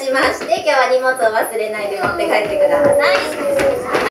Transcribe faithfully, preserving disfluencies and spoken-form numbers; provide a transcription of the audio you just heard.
しまして、今日は荷物を忘れないで持って帰ってください。